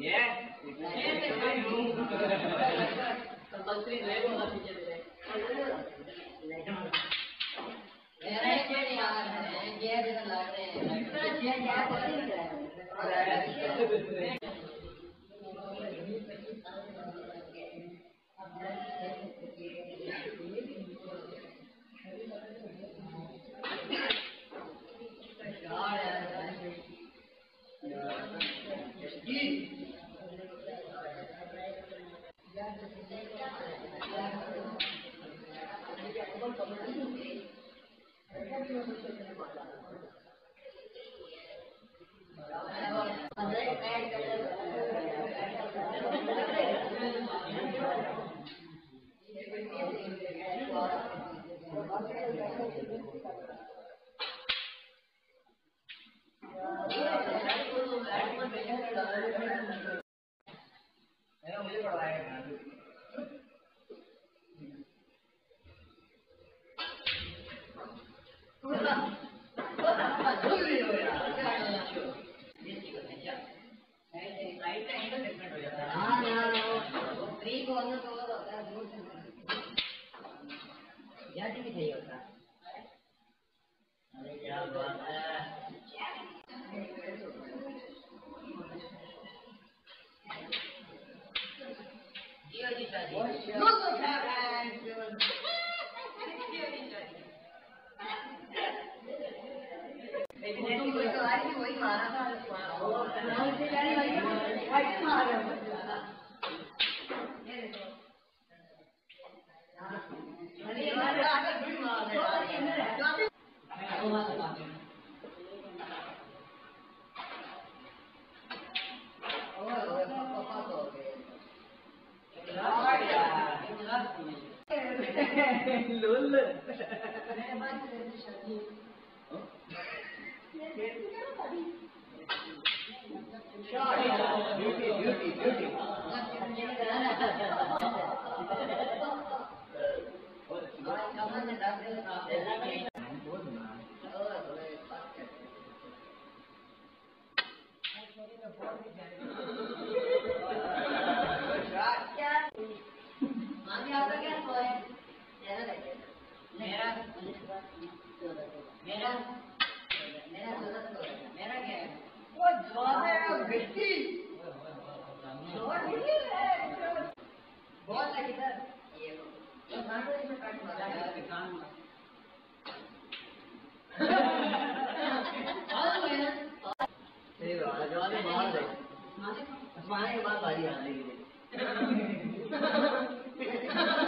ये कंपल्सरी रहेगा ना पीछे तेरे मेरा एक यार है ये दिन लग रहे हैं ये क्या कर रहे हैं मुझे पढ़वाएगा अरे क्या बात है वही मारा था मेरा क्या है वो ज्यादा गट्टी बहुत लगी सर ये तो काटो इसमें काट मारा है कान सही बात है जवाब बाहर जाए माने के बाद बारी आने के लिए